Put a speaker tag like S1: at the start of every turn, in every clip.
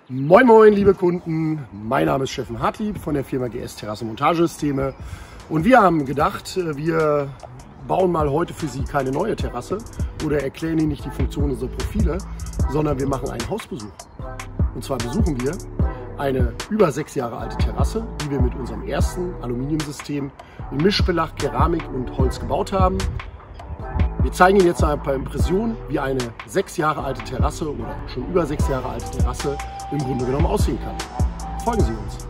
S1: Moin Moin liebe Kunden, mein Name ist Steffen Hartlieb von der Firma GS Terrasse-Montagesysteme und wir haben gedacht, wir bauen mal heute für Sie keine neue Terrasse oder erklären Ihnen nicht die Funktion unserer Profile, sondern wir machen einen Hausbesuch. Und zwar besuchen wir eine über 6 Jahre alte Terrasse, die wir mit unserem ersten Aluminiumsystem in Mischbelag, Keramik und Holz gebaut haben. Wir zeigen Ihnen jetzt ein paar Impressionen, wie eine 6 Jahre alte Terrasse oder schon über 6 Jahre alte Terrasse im Grunde genommen aussehen kann. Folgen Sie uns!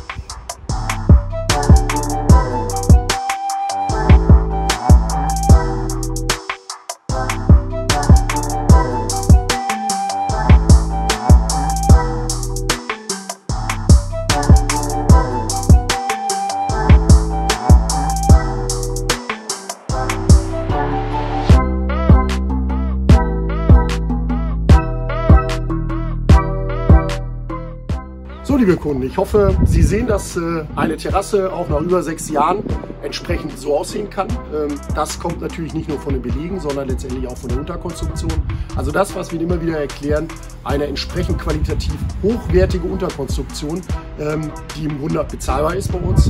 S1: So, liebe Kunden, ich hoffe, Sie sehen, dass eine Terrasse auch nach über 6 Jahren entsprechend so aussehen kann. Das kommt natürlich nicht nur von den Belegen, sondern letztendlich auch von der Unterkonstruktion. Also das, was wir immer wieder erklären, eine entsprechend qualitativ hochwertige Unterkonstruktion, die im Grunde bezahlbar ist bei uns,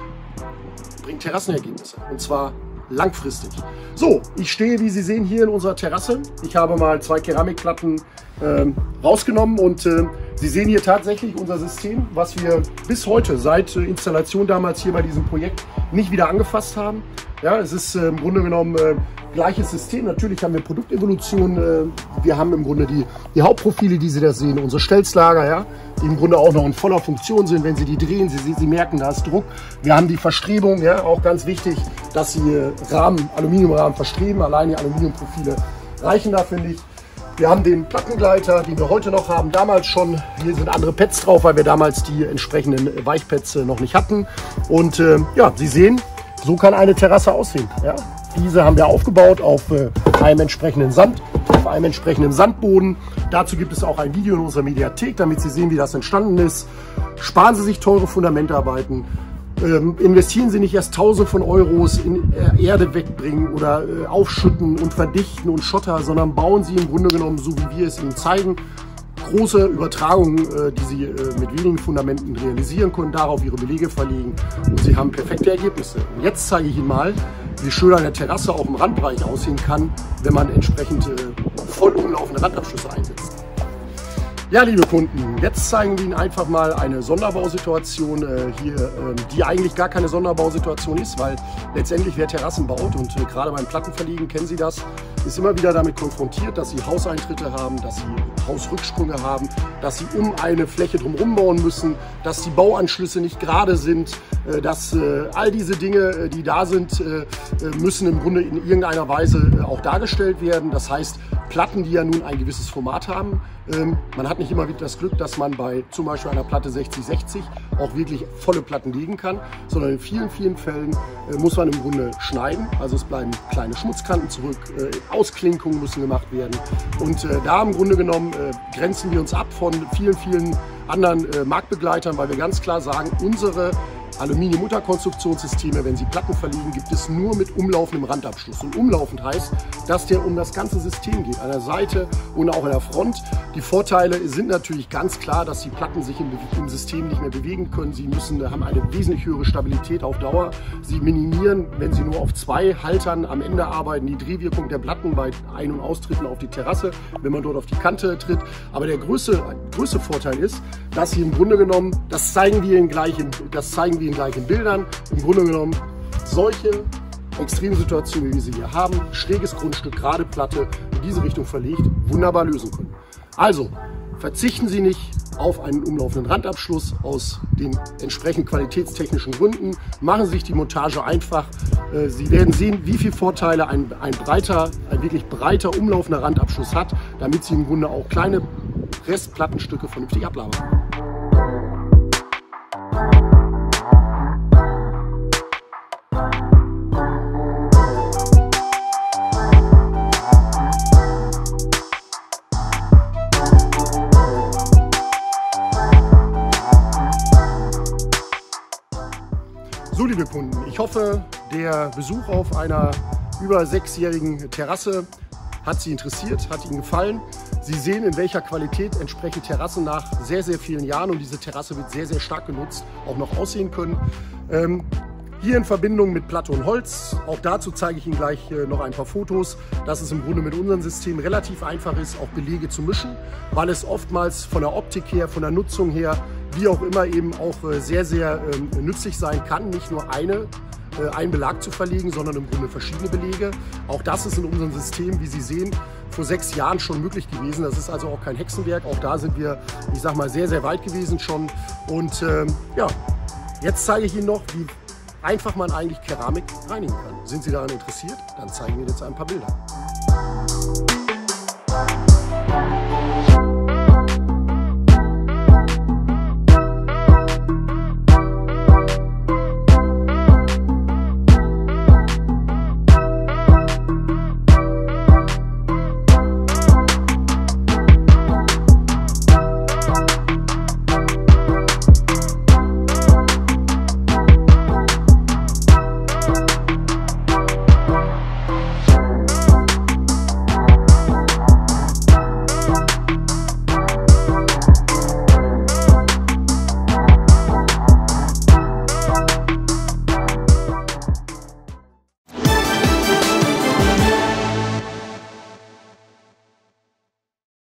S1: bringt Terrassenergebnisse. Und zwar langfristig. So, ich stehe, wie Sie sehen, hier in unserer Terrasse. Ich habe mal 2 Keramikplatten rausgenommen und Sie sehen hier tatsächlich unser System, was wir bis heute, seit Installation damals hier bei diesem Projekt, nicht wieder angefasst haben. Ja, es ist im Grunde genommen gleiches System. Natürlich haben wir Produktevolution. Wir haben im Grunde die Hauptprofile, die Sie da sehen, unsere Stelzlager, ja, die im Grunde auch noch in voller Funktion sind. Wenn Sie die drehen, Sie merken, da ist Druck. Wir haben die Verstrebung, ja, auch ganz wichtig, dass Sie Aluminiumrahmen verstreben. Allein die Aluminiumprofile reichen da, finde ich. Wir haben den Plattengleiter, den wir heute noch haben, damals schon. Hier sind andere Pads drauf, weil wir damals die entsprechenden Weichpads noch nicht hatten. Und ja, Sie sehen, so kann eine Terrasse aussehen. Ja? Diese haben wir aufgebaut auf einem entsprechenden Sand, auf einem entsprechenden Sandboden. Dazu gibt es auch ein Video in unserer Mediathek, damit Sie sehen, wie das entstanden ist. Sparen Sie sich teure Fundamentarbeiten. Investieren Sie nicht erst Tausende von Euros in Erde wegbringen oder aufschütten und verdichten und Schotter, sondern bauen Sie im Grunde genommen, so wie wir es Ihnen zeigen, große Übertragungen, die Sie mit wenigen Fundamenten realisieren können, darauf Ihre Belege verlegen und Sie haben perfekte Ergebnisse. Und jetzt zeige ich Ihnen mal, wie schön eine Terrasse auch im Randbereich aussehen kann, wenn man entsprechend voll umlaufende Randabschlüsse einsetzt. Ja, liebe Kunden, jetzt zeigen wir Ihnen einfach mal eine Sonderbausituation hier, die eigentlich gar keine Sonderbausituation ist, weil letztendlich wer Terrassen baut und gerade beim Plattenverlegen kennen Sie das, ist immer wieder damit konfrontiert, dass Sie Hauseintritte haben, dass Sie Hausrücksprünge haben, dass Sie um eine Fläche drumherum bauen müssen, dass die Bauanschlüsse nicht gerade sind, dass all diese Dinge, die da sind, müssen im Grunde in irgendeiner Weise auch dargestellt werden. Das heißt, Platten, die ja nun ein gewisses Format haben. Man hat nicht immer wieder das Glück, dass man bei zum Beispiel einer Platte 60/60 auch wirklich volle Platten legen kann, sondern in vielen, vielen Fällen muss man im Grunde schneiden. Also es bleiben kleine Schmutzkanten zurück, Ausklinkungen müssen gemacht werden. Und da im Grunde genommen grenzen wir uns ab von vielen, vielen anderen Marktbegleitern, weil wir ganz klar sagen, unsere Aluminium-Unterkonstruktionssysteme, wenn Sie Platten verlegen, gibt es nur mit umlaufendem Randabschluss. Und umlaufend heißt, dass der um das ganze System geht, an der Seite und auch an der Front. Die Vorteile sind natürlich ganz klar, dass die Platten sich im System nicht mehr bewegen können. Sie haben eine wesentlich höhere Stabilität auf Dauer. Sie minimieren, wenn Sie nur auf 2 Haltern am Ende arbeiten, die Drehwirkung der Platten bei Ein- und Austritten auf die Terrasse, wenn man dort auf die Kante tritt. Aber der größte Vorteil ist, dass Sie im Grunde genommen, das zeigen wir Ihnen gleich in Bildern, im Grunde genommen solche Extremsituationen, wie wir sie hier haben, schräges Grundstück, gerade Platte, in diese Richtung verlegt, wunderbar lösen können. Also verzichten Sie nicht auf einen umlaufenden Randabschluss aus den entsprechend qualitätstechnischen Gründen. Machen Sie sich die Montage einfach. Sie werden sehen, wie viele Vorteile ein wirklich breiter umlaufender Randabschluss hat, damit Sie im Grunde auch kleine Restplattenstücke vernünftig ablagern können. So, liebe Kunden, ich hoffe, der Besuch auf einer über 6-jährigen Terrasse hat Sie interessiert, hat Ihnen gefallen. Sie sehen, in welcher Qualität entsprechend Terrassen nach sehr, sehr vielen Jahren, und diese Terrasse wird sehr, sehr stark genutzt, auch noch aussehen können. Hier in Verbindung mit Platte und Holz, auch dazu zeige ich Ihnen gleich noch ein paar Fotos, dass es im Grunde mit unserem System relativ einfach ist, auch Belege zu mischen, weil es oftmals von der Optik her, von der Nutzung her, wie auch immer eben auch sehr, sehr nützlich sein kann, nicht nur einen Belag zu verlegen, sondern im Grunde verschiedene Belege. Auch das ist in unserem System, wie Sie sehen, vor 6 Jahren schon möglich gewesen. Das ist also auch kein Hexenwerk. Auch da sind wir, ich sag mal, sehr, sehr weit gewesen schon. Und ja, jetzt zeige ich Ihnen noch, wie einfach man eigentlich Keramik reinigen kann. Sind Sie daran interessiert? Dann zeigen wir jetzt ein paar Bilder.